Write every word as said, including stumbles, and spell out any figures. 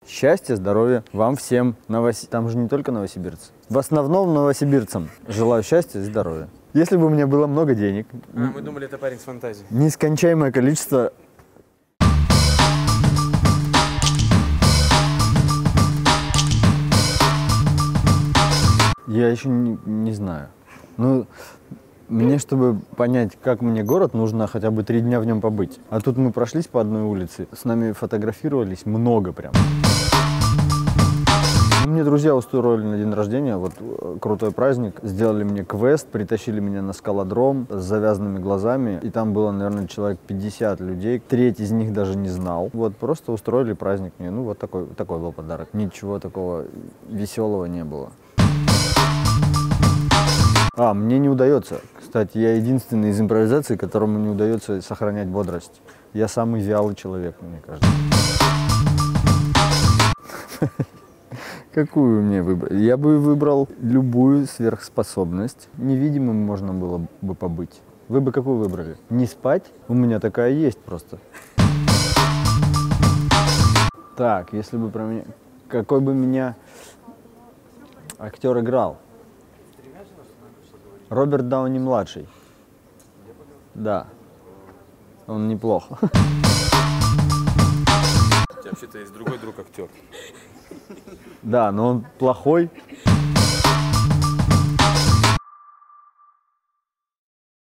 Счастья, здоровья вам всем. Новос... Там же не только новосибирцы. В основном новосибирцам желаю счастья и здоровья. Если бы у меня было много денег... А, мы думали, это парень с фантазией. Нескончаемое количество... Я еще не, не знаю. Ну, мне, чтобы понять, как мне город, нужно хотя бы три дня в нем побыть. А тут мы прошлись по одной улице, с нами фотографировались много прям. Мне друзья устроили на день рождения, вот крутой праздник, сделали мне квест, притащили меня на скалодром с завязанными глазами, и там было, наверное, человек пятьдесят людей, треть из них даже не знал. Вот просто устроили праздник мне, ну вот такой, такой был подарок. Ничего такого веселого не было. А, мне не удается. Кстати, я единственный из импровизации, которому не удается сохранять бодрость. Я самый вялый человек, мне кажется. Какую мне выбрать? Я бы выбрал любую сверхспособность. Невидимым можно было бы побыть. Вы бы какую выбрали? Не спать? У меня такая есть просто. Так, если бы про меня... Какой бы меня актер играл? Роберт Дауни-младший. Да. Он неплох. У тебя вообще-то есть другой друг актер. Да, но он плохой.